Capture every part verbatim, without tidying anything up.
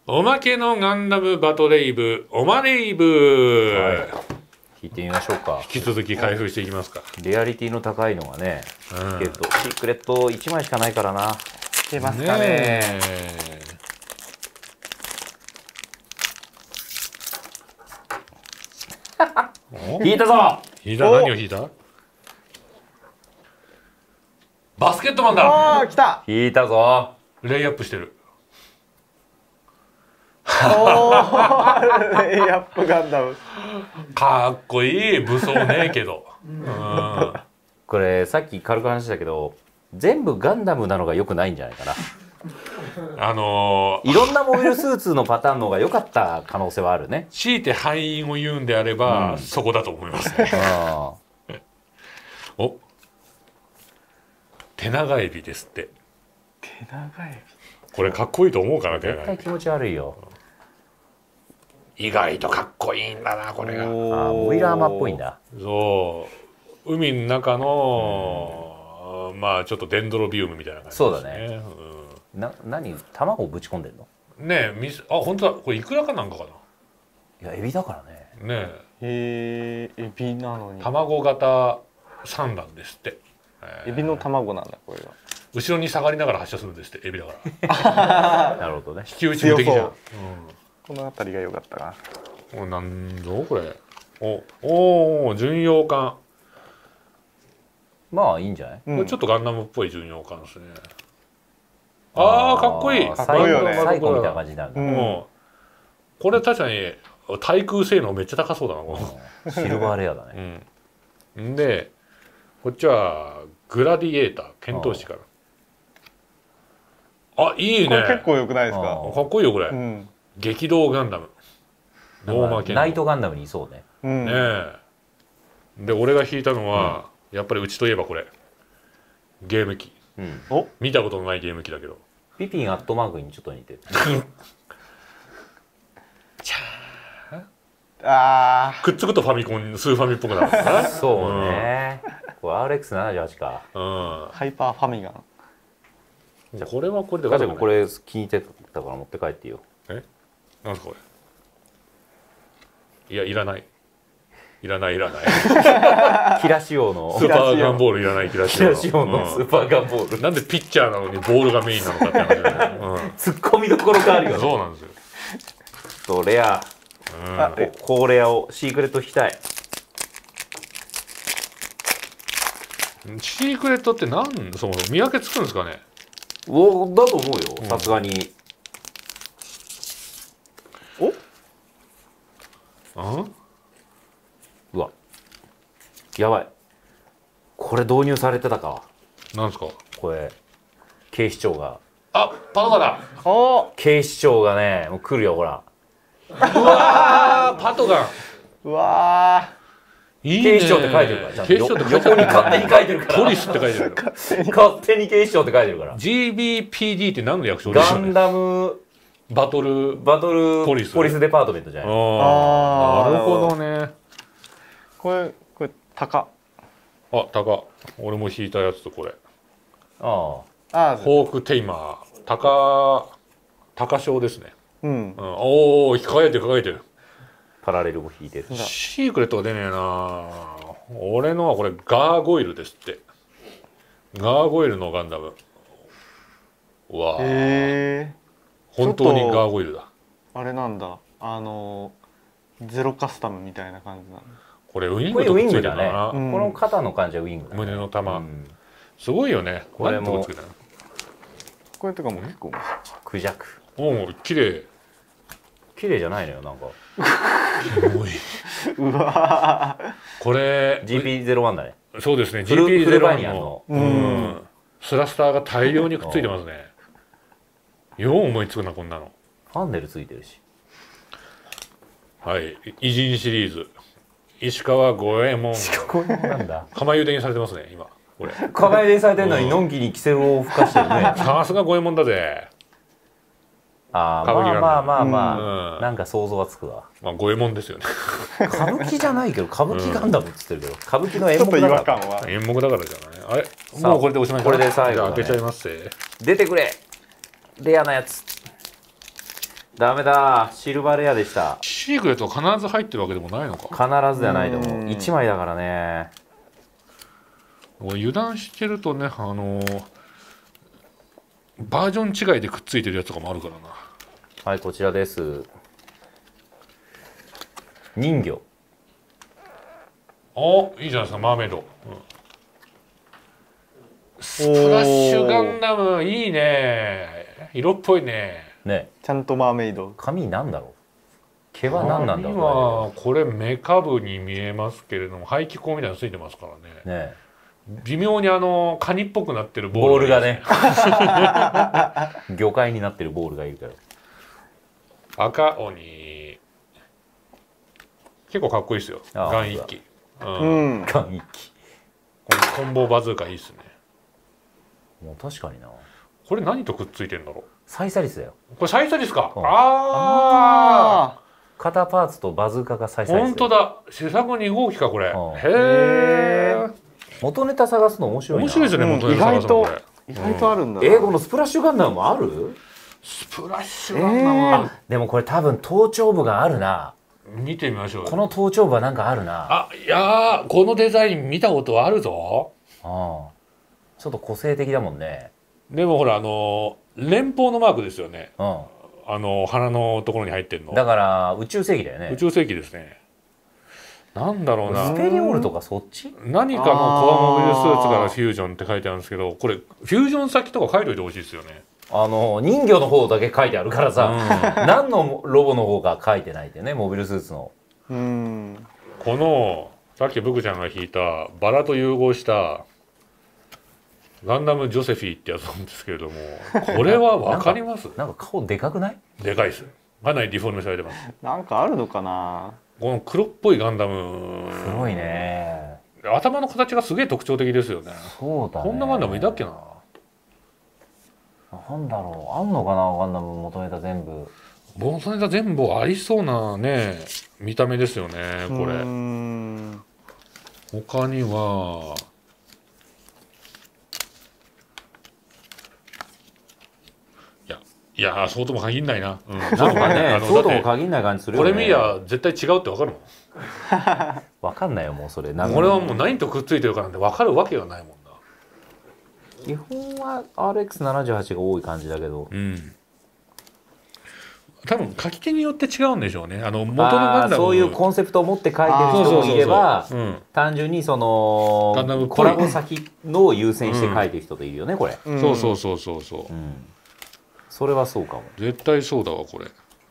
おまけのガンダムバトレイブ、オマレイブ、はい、 引いてみましょうか。 引き続き開封していきますか。 リアリティの高いのがね、 うん、 ゲット。シークレットいちまいしかないからな。 出ますかね。 引いたぞ。 引いた。何を引いた？バスケットマンだ。 ああ、来た。 引いたぞ。 レイアップしてる。 おお、レイアップガンダム。 かっこいい。武装ねえけど。うん、 これさっき軽く話したけど、全部ガンダムなのが良くないんじゃないかな。 あのー、いろんなモビルスーツのパターンの方が良かった可能性はあるね。 強いて敗因を言うんであれば、うん、そこだと思いますね。お、手長エビですって。 手長エビ。 これかっこいいと思うかな。 絶対気持ち悪いよ。 意外とかっこいいんだなこれが。ああ、 モイラーマっぽいんだ。 そう、海の中の、うん、まあちょっとデンドロビウムみたいな感じですね。 そうだね。うん、な、何卵をぶち込んでんの？ ねえ、みす、あ、本当だ。これイクラかなんかかな。いや、エビだからね。 ねえ。へえ、エビなのに。 卵型産卵ですって。 エビの卵なんだこれは。 後ろに下がりながら発射するんですって、エビだから。 なるほどね。 引き打ち無敵じゃん。うん、 この辺りが良かったかな。お、なんぞこれ。お、おお、巡洋艦。 まあいいんじゃない？ これちょっとガンダムっぽい巡洋艦ですね。ああ、かっこいい。 かっこいいよね。 最後みたいな感じなんだ。うん、 これ確かに対空性能めっちゃ高そうだな。このシルバーレアだね。 うん。で、こっちはグラディエーター、剣闘士から。あ、いいね。 結構良くないですか。 かっこいいよこれ。うん、激動ガンダム。 ノーマケナイトガンダムにいそうね。 うん、ねえ。で、俺が引いたのは、うん、やっぱりうちといえばこれ。ゲーム機。うん、お、見たことのないゲーム機だけど。 ピピンアットマークにちょっと似てる。 チャー。 ああ。 くっつくとファミコン、スーファミっぽくなるから。 そうね。これ アールエックスななじゅうはち か。 うん。 ハイパーファミガン。 じゃこれはこれで。 かでもこれ気に入ってたから持って帰っていいよ。 え？なんすかこれ。いや、いらない。いらないいらない。 キラ仕様のスーパーガンボールいらない。キラ仕様のスーパーガンボール。 なんでピッチャーなのにボールがメインなのかって話だよね。 ツッコミどころがあるよね。 そうなんですよ。 とレア。高レアをシークレット引きたい。 シークレットって何、そもそも見分けつくんですかね。 おだと思うよ、さすがに。 おあ、 うわやばい、これ導入されてたか。 なんですかこれ。警視庁が、 あ、パトカーだ。 お警視庁がね、もう来るよほら。 うわー、パトガン。 うわー、いいね。警視庁って書いてるから、ちゃんと横に勝手に書いてるから。 ポリスって書いてる。 勝手に警視庁って書いてるから。 ジービーピーディー って何の略称ですかね。 ガンダムバトルバトルポリスポリスデパートメントじゃない。 ああ、なるほどね。 これこれ高。 あ、高。俺も引いたやつとこれ。 ああ。ホークテイマー。高高賞ですね。 うん。 おお、輝いてる輝いてる。 パラレルも引いてる。 シークレットが出ねえな。俺のはこれガーゴイルですって。ガーゴイルのガンダム。うわー。本当にガーゴイルだ。 あれなんだ。あのゼロカスタムみたいな感じなんだ。 これウィングとくっついてるな。 この肩の感じはウィング。 胸の玉。すごいよね。 これも。 これとかも結構。 クジャク。 おお、綺麗。 綺麗じゃないのよ、なんか。 すごい。うわこれジーピーゼロワン だね。 そうですね。ジーピーゼロワン のスラスターが大量にくっついてますね。よう思いつくなこんなの。 ファンネルついてるし。 はい、偉人シリーズ石川五右衛門。 なんだ。 釜茹でにされてますね今。これ。 釜茹でにされてるのにのんきにキセルを吹かしてるね。 さすが五右衛門だぜ。 ああ、まあまあまあまあ、なんか想像はつくわ。 まあ五右衛門ですよね。 歌舞伎じゃないけど、歌舞伎ガンダムっつってるけど、歌舞伎の演目だから。 演目だからじゃない。あれ、もうこれでおしまいかな。 これで最後。 開けちゃいます。 出てくれ。レアなやつ。 ダメだ、シルバーレアでした。 シークレットは必ず入ってるわけでもないのか。 必ずではないと思う。いちまいだからね。 油断してるとね、あのー、バージョン違いでくっついてるやつとかもあるからな。 はい、こちらです。人魚。 お、いいじゃないですか、マーメイド、うん、スプラッシュガンダムいいね、色っぽいね。 ね、ちゃんとマーメイド。 髪なんだろう、毛は何なんだろう。 今これメカブに見えますけれども、排気口みたいなのついてますからね。ね、微妙にあのカニっぽくなってるボールがね、 魚介になってるボールがいるから。 赤鬼結構かっこいいですよ。ガン一機、うん、 ガン一機、 このコンボバズーカいいですね。 もう確かにな。 これ何とくっついてんだろう。 サイサリスだよ。 これサイサリスか、うん、ああ肩パーツとバズーカがサイサリス。 本当だ、試作に号機かこれ、うん、へえ。 元ネタ探すの面白いな。 面白いですよね、元ネタ探すの。これ意外とあるんだ。 英語のスプラッシュガンダムもある。 スプラッシュガンダム、 あ、でもこれ多分頭頂部があるな。 見てみましょう。 この頭頂部はなんかあるな。 あ、いやー、このデザイン見たことあるぞ。 ああ、ちょっと個性的だもんね。 でもほら、あの連邦のマークですよね。うん、あの鼻のところに入ってるの。 だから宇宙世紀だよね。 宇宙世紀ですね。なんだろうな、 スペリオールとかそっち、 何かのコアモビルスーツからフュージョンって書いてあるんですけど、これフュージョン先とか書いといてほしいですよね。 あの人魚の方だけ書いてあるからさ、うん、何のロボの方か書いてないってね、モビルスーツの。 うん、 このさっきブクちゃんが引いたバラと融合したガンダムジョセフィーってやつなんですけれども、これは分かります？ なんか顔でかくない？ でかいです。かなりディフォルメされてます。 なんかあるのかな。 この黒っぽいガンダム、 すごいね。 頭の形がすげえ特徴的ですよね。 そうだね。 こんなガンダムいたっけな。 なんだろう、あんのかな、ガンダム元ネタ全部。 元ネタ全部ありそうなね見た目ですよね、これ。他には。いやー、そうとも限んないな。うん、 なんかね、そうとも限んない感じするよね。 これ見りゃ絶対違うってわかるもん。 わかんないよ、もうそれ。 これはもう何とくっついてるかなんてわかるわけがないもんな。 基本は アールエックスななじゅうはち が多い感じだけど。うん。 多分書き手によって違うんでしょうね。あの元のガンダム、 そういうコンセプトを持って書いてる人もいれば、単純にそのガンダムコラボ先のを優先して書いてる人といるよね、これ。 そうそうそうそうそう。うん、 それはそうかも。 絶対そうだわこれ。へ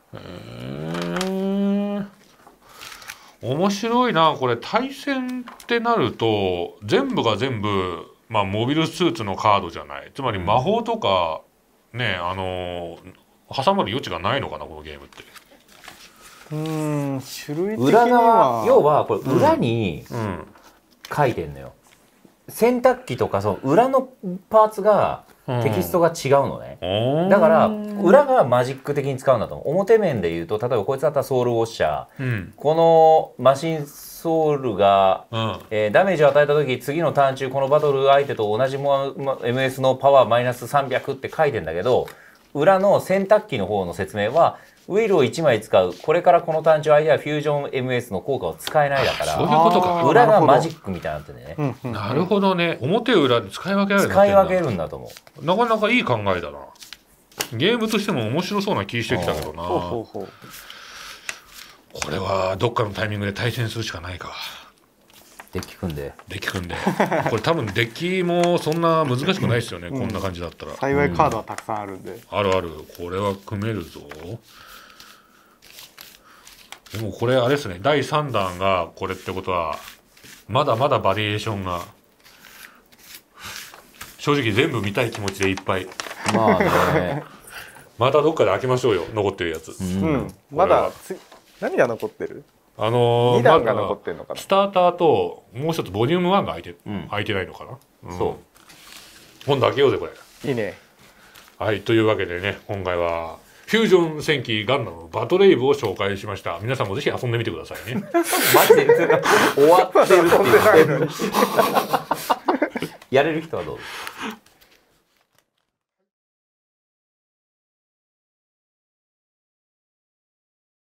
え。面白いなこれ。対戦ってなると全部が全部まあモビルスーツのカードじゃない。つまり魔法とかね、あの挟まる余地がないのかなこのゲームって。 うーん、種類的に裏は側、要はこれ裏に書いてんのよ。うん、洗濯機とかその裏のパーツがテキストが違うのね。うん、だから裏がマジック的に使うんだと思う。表面で言うと、例えばこいつだったらソウルウォッシャー、うん、このマシンソウルが、うん、えー、ダメージを与えた時次のターン中このバトル相手と同じも エムエス のパワーマイナスさんびゃくって書いてんだけど、裏の洗濯機の方の説明はウィルをいちまい使う、これからこのターン中相手はフュージョン エムエス の効果を使えないだから、 そういうことか。 裏がマジックみたいになってね。 なるほどね。表裏で使い分けられる。 使い分けるんだと思う。なかなかいい考えだな。ゲームとしても面白そうな気してきたけどな。これはどっかのタイミングで対戦するしかないか。 デッキ組んで。 デッキ組んで。これ多分デッキもそんな難しくないですよね。うん、こんな感じだったら。 幸いカードはたくさんあるんで。 あるある。これは組めるぞ。でもこれあれですね。だいさんだんがこれってことはまだまだバリエーションが正直全部見たい気持ちでいっぱい。 まあね。 またどっかで開けましょうよ。残ってるやつ。 うん。まだつ何が残ってる？ あのー、 にだんが残ってるのかな。 スターターともう一つボリュームワンが開いて、うん、開いてないのかな。うん、そう。今度開けようぜこれ。 いいね。はい、 というわけでね、今回はフュージョン戦記ガンダムバトレイブを紹介しました。皆さんもぜひ遊んでみてくださいね。 マジで終わってるって言ってる。やれる人はどうですか？